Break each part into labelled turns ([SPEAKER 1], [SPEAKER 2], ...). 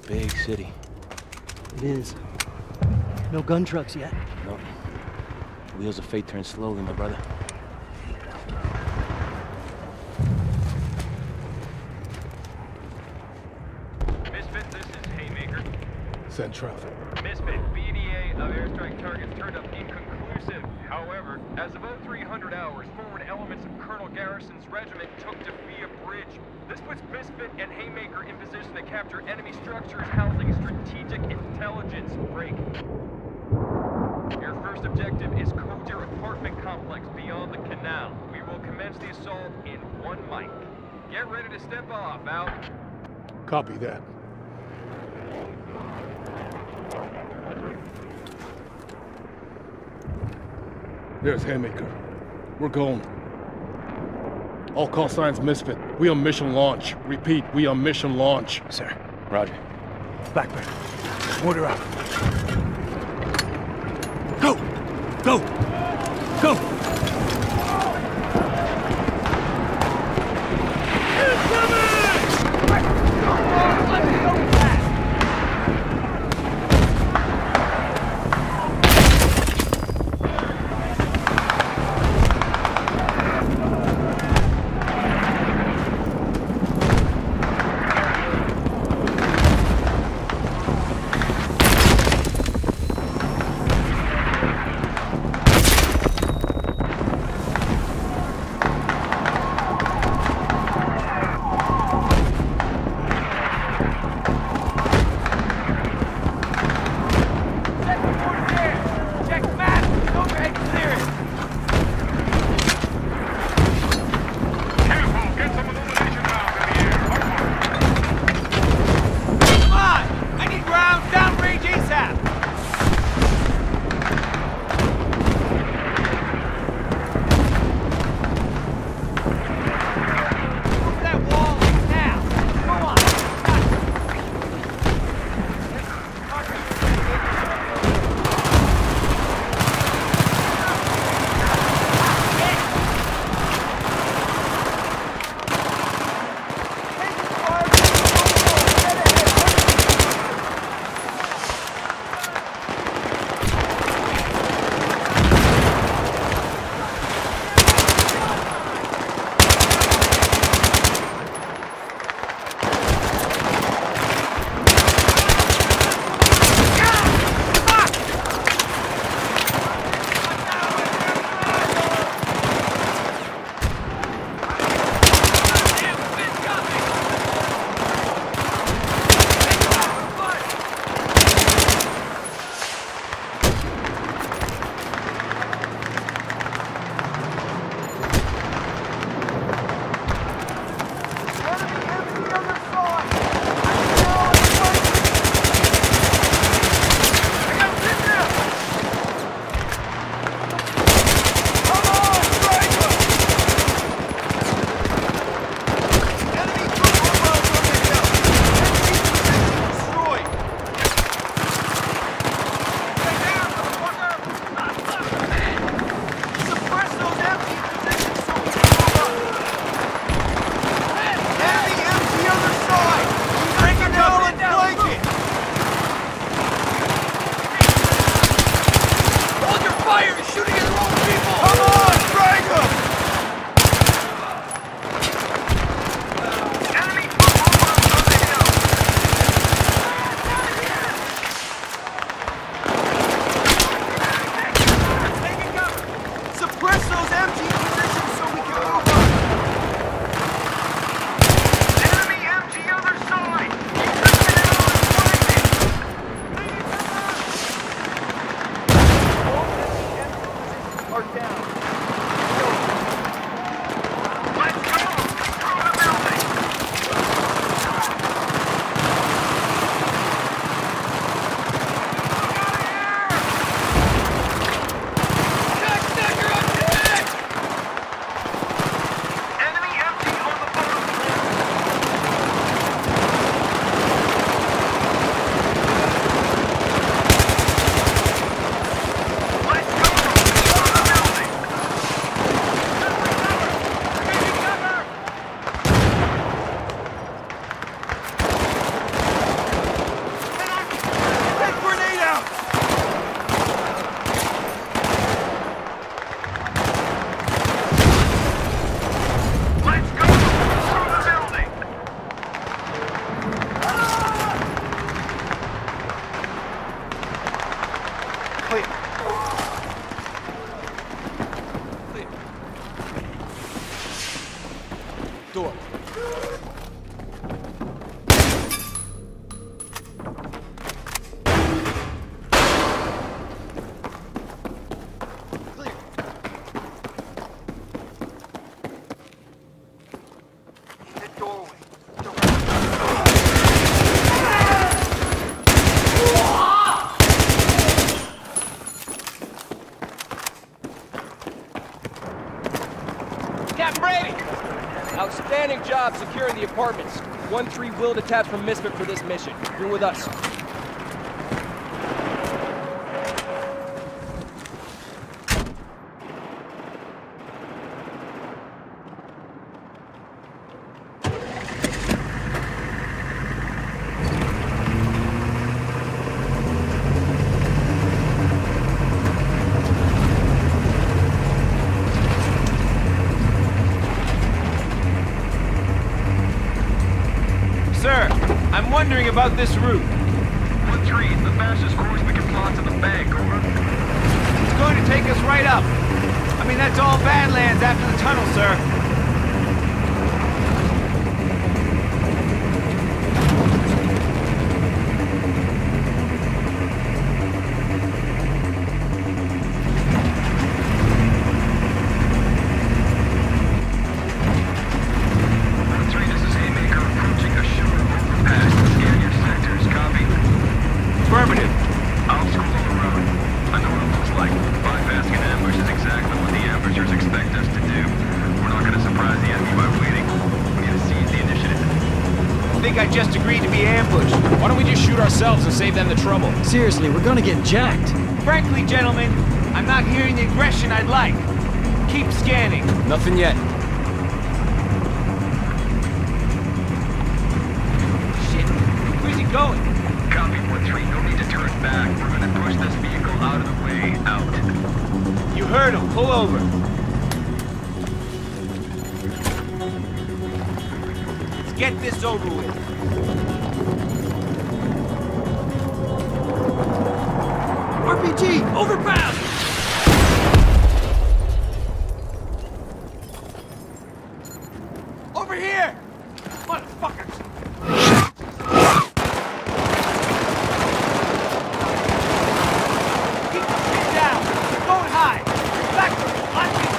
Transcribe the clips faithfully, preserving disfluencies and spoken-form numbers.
[SPEAKER 1] big city.
[SPEAKER 2] It is. No gun trucks yet.
[SPEAKER 1] Nope. Wheels of fate turn slowly, my brother.
[SPEAKER 3] Misfit, this is Haymaker.
[SPEAKER 4] Send traffic.
[SPEAKER 3] Misfit, B D A of airstrike targets turned up inconclusive. However, as of oh three hundred hours, forward elements of Colonel Garrison's regiment took Defia Bridge. This puts Misfit and Haymaker in position to capture enemy structures housing strategic intelligence. Break. Your first objective is Codir apartment complex beyond the canal. We will commence the assault in one mic. Get ready to step off. Out.
[SPEAKER 4] Copy that. There's Haymaker. We're going. All call signs Misfit. We on mission launch. Repeat, we on mission launch.
[SPEAKER 2] Sir.
[SPEAKER 1] Roger.
[SPEAKER 2] Blackbird. Order up. Go! Go! Go!
[SPEAKER 5] Great job securing the apartments. one three will detach from Misfit for this mission. You're with us.
[SPEAKER 6] Sir, I'm wondering about this route.
[SPEAKER 3] one three, the fastest course we can plot to the bank, over.
[SPEAKER 6] It's going to take us right up. I mean, that's all Badlands after the tunnel, sir. Affirmative.
[SPEAKER 3] Obstacles on the road. I know what it looks like. Bypassing an ambush is exactly what the ambushers expect us to do. We're not going to surprise the enemy by waiting. We need to seize the initiative.
[SPEAKER 6] I think I just agreed to be ambushed.
[SPEAKER 5] Why don't we just shoot ourselves and save them the trouble?
[SPEAKER 2] Seriously, we're gonna get jacked.
[SPEAKER 6] Frankly, gentlemen, I'm not hearing the aggression I'd like. Keep scanning.
[SPEAKER 5] Nothing yet.
[SPEAKER 6] Shit. Where's he going?
[SPEAKER 3] Copy, one three. No need to turn back. We're going to push this vehicle out of the way. Out.
[SPEAKER 6] You heard him. Pull over. Let's get this over with.
[SPEAKER 2] R P G, overpass!
[SPEAKER 6] Over here! Motherfuckers! Keep the pin down! We're going high! Back to me! Watch me!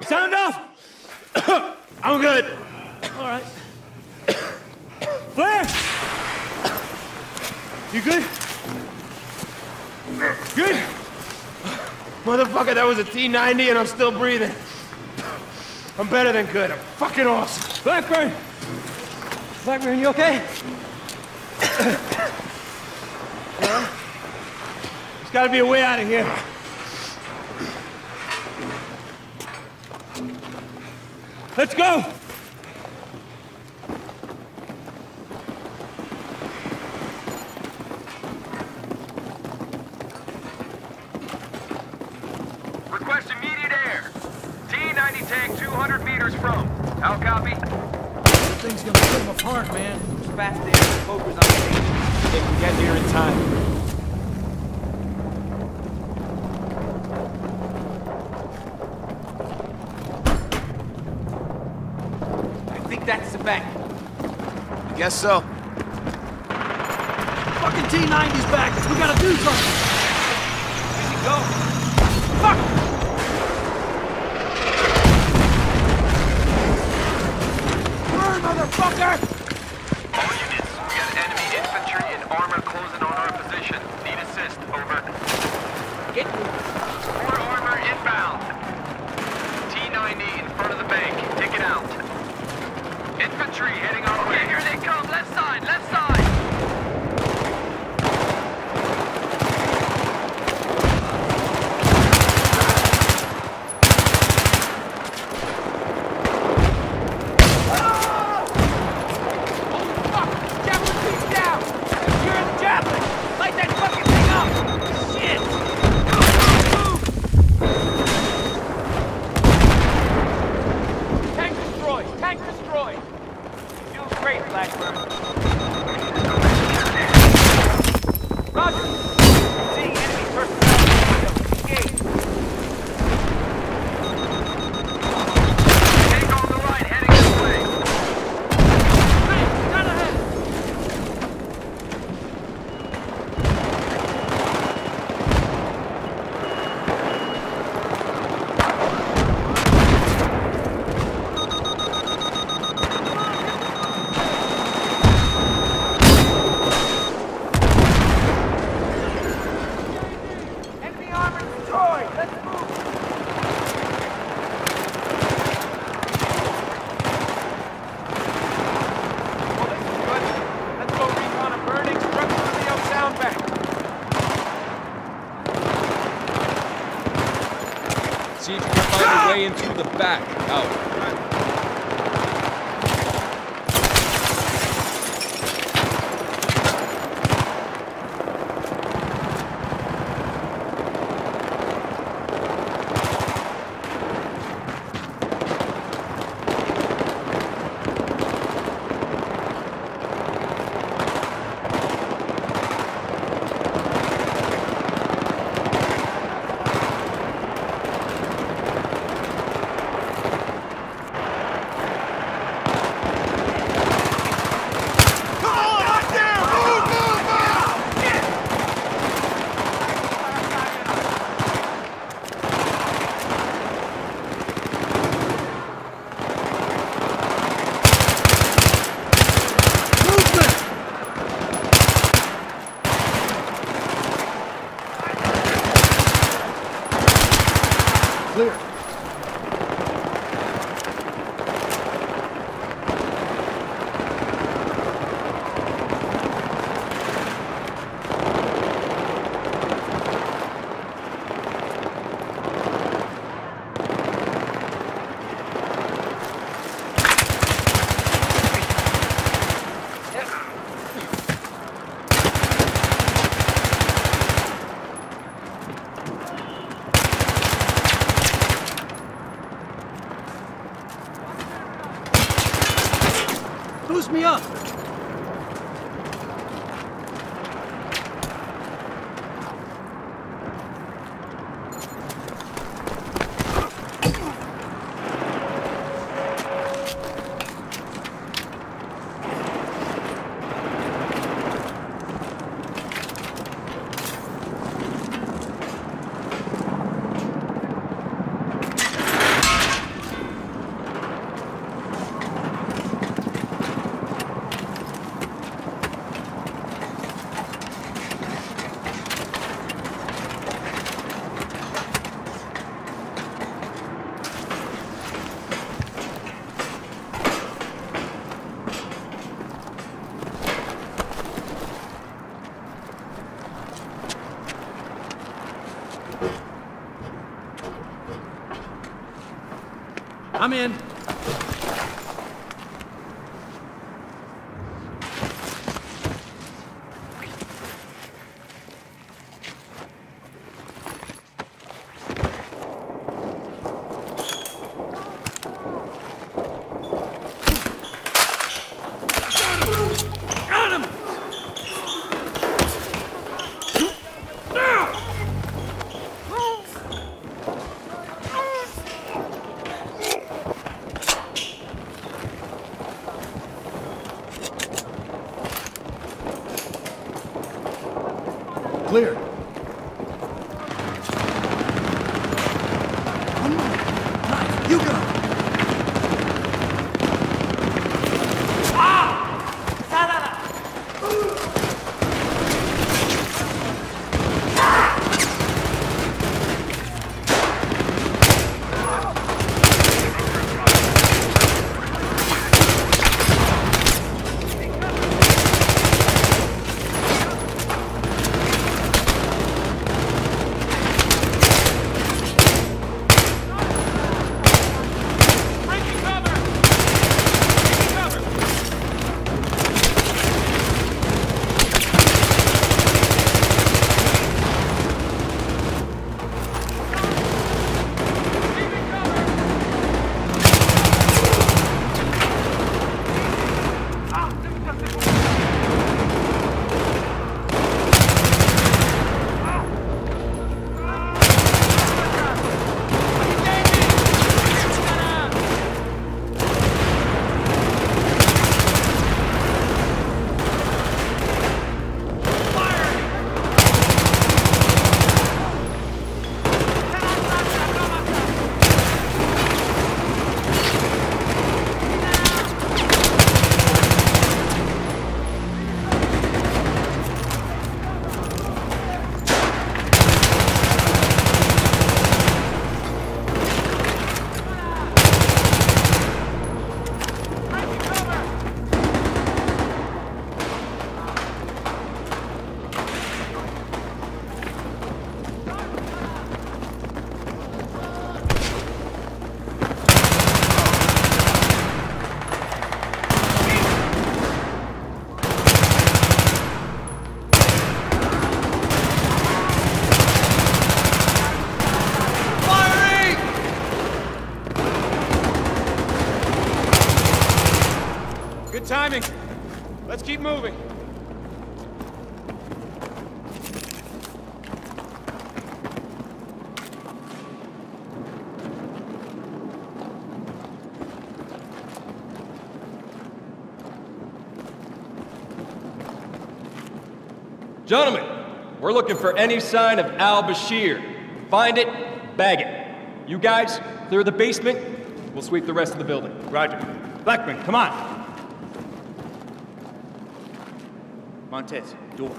[SPEAKER 6] sound off? I'm good.
[SPEAKER 2] All right.
[SPEAKER 6] Blair! You good? Good?
[SPEAKER 7] Motherfucker, that was a T ninety and I'm still breathing. I'm better than good. I'm fucking awesome.
[SPEAKER 6] Blackburn!
[SPEAKER 2] Blackburn, you okay?
[SPEAKER 7] There's gotta be a way out of here.
[SPEAKER 6] Let's go!
[SPEAKER 3] Request immediate air. T ninety tank two hundred meters from. How copy?
[SPEAKER 2] Thing's gonna put him apart, man.
[SPEAKER 5] Fast there, focus on the
[SPEAKER 6] They can get there in time.
[SPEAKER 5] I think that's the bank.
[SPEAKER 7] Guess so.
[SPEAKER 2] Fucking T ninety's back. We gotta do something.
[SPEAKER 5] Here we go.
[SPEAKER 2] Fuck! Burn, motherfucker!
[SPEAKER 3] All units, we got enemy infantry and armor closing on our position. Need assist, over.
[SPEAKER 5] Get
[SPEAKER 3] More armor inbound. T ninety in front of the bank. Take it out. Infantry heading our way. Okay, here they come. Left side, left side.
[SPEAKER 5] See if you can find a way into the back. Out.
[SPEAKER 2] Boost me up! I'm in. Clear. You go.
[SPEAKER 7] Good timing. Let's keep moving.
[SPEAKER 5] Gentlemen, we're looking for any sign of al-Bashir. Find it, bag it. You guys, clear the basement. We'll sweep the rest of the building.
[SPEAKER 6] Roger. Blackman, come on. Montez, door.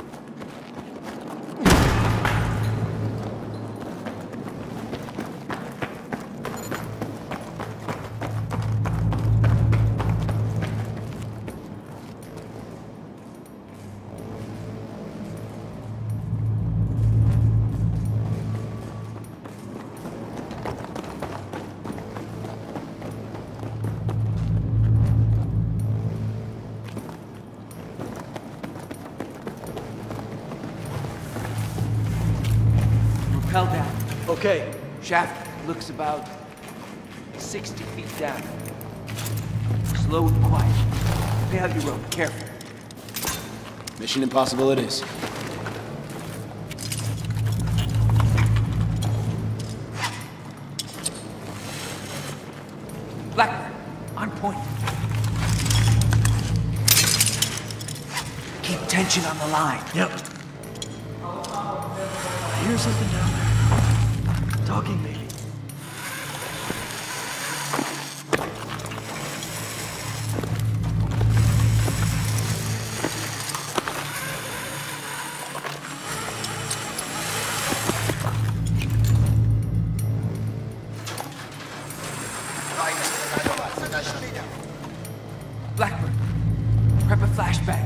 [SPEAKER 8] Rappel down.
[SPEAKER 2] Okay.
[SPEAKER 8] Shaft looks about sixty feet down. Slow and quiet. Pay out your rope. Careful.
[SPEAKER 1] Mission impossible it is.
[SPEAKER 8] Blackman, on point. Keep tension on the line.
[SPEAKER 2] Yep. I hear something down there. Talking, maybe.
[SPEAKER 8] Blackburn, prep a flashbang.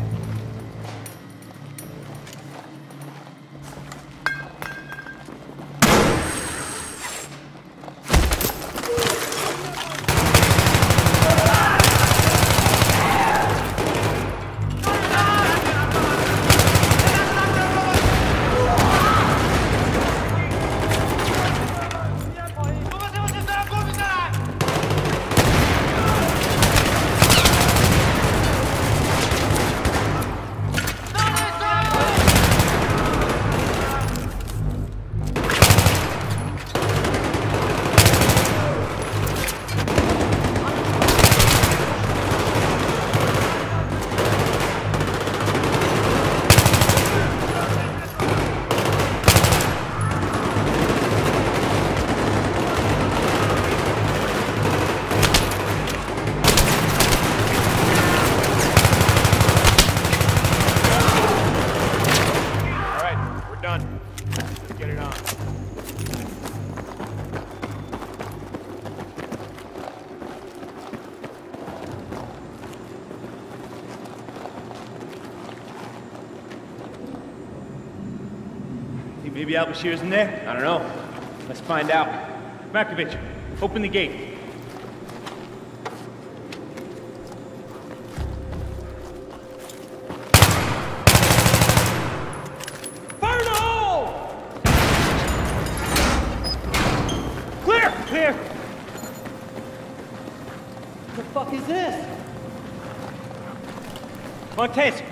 [SPEAKER 9] Maybe Al-Bashir's in there?
[SPEAKER 7] I don't know. Let's find out.
[SPEAKER 9] Markovich, open the gate.
[SPEAKER 7] Fire in the hole!
[SPEAKER 9] Clear! Clear!
[SPEAKER 2] What the fuck is this?
[SPEAKER 9] Montez!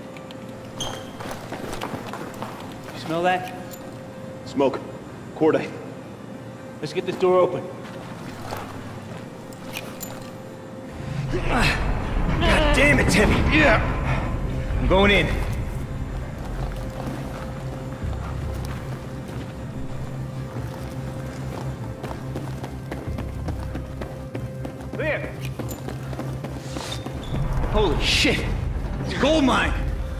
[SPEAKER 9] You smell that?
[SPEAKER 7] Smoke. Cordite.
[SPEAKER 9] Let's get this door open.
[SPEAKER 6] God damn, it's heavy.
[SPEAKER 7] Yeah.
[SPEAKER 6] I'm going in.
[SPEAKER 9] Clear!
[SPEAKER 6] Holy shit. It's a gold mine.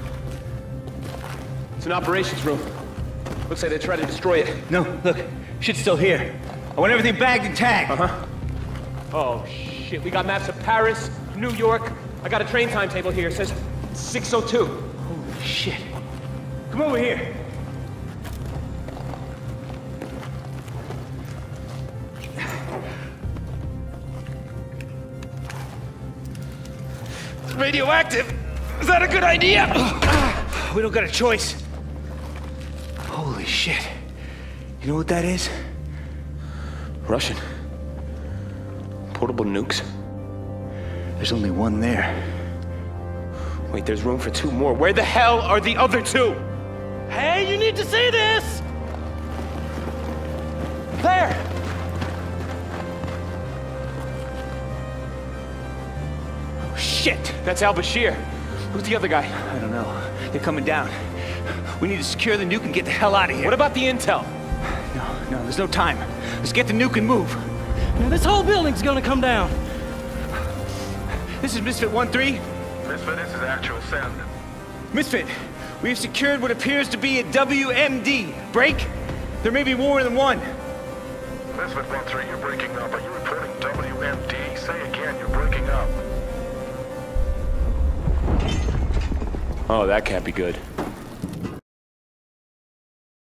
[SPEAKER 7] It's an operations room. Looks like they tried to destroy it.
[SPEAKER 6] No, look. Shit's still here. I want everything bagged and tagged.
[SPEAKER 7] Uh-huh.
[SPEAKER 5] Oh, shit. We got maps of Paris, New York. I got a train timetable here. It says six oh two.
[SPEAKER 6] Holy shit.
[SPEAKER 9] Come over here.
[SPEAKER 7] It's radioactive. Is that a good idea?
[SPEAKER 6] We don't got a choice. Holy shit. You know what that is?
[SPEAKER 7] Russian. Portable nukes.
[SPEAKER 6] There's only one there.
[SPEAKER 7] Wait, there's room for two more. Where the hell are the other two?
[SPEAKER 2] Hey, you need to see this! There!
[SPEAKER 7] Oh, shit! That's Al-Bashir. Who's the other guy?
[SPEAKER 6] I don't know. They're coming down. We need to secure the nuke and get the hell out of here.
[SPEAKER 7] What about the intel?
[SPEAKER 6] No, no, there's no time. Let's get the nuke and move.
[SPEAKER 2] Now, this whole building's gonna come down.
[SPEAKER 6] This is Misfit one three.
[SPEAKER 10] Misfit, this is actual send.
[SPEAKER 6] Misfit, we have secured what appears to be a W M D. Break? There may be more than one.
[SPEAKER 10] Misfit one three, you're breaking up. Are you reporting W M D? Say again, you're breaking up.
[SPEAKER 7] Oh, that can't be good.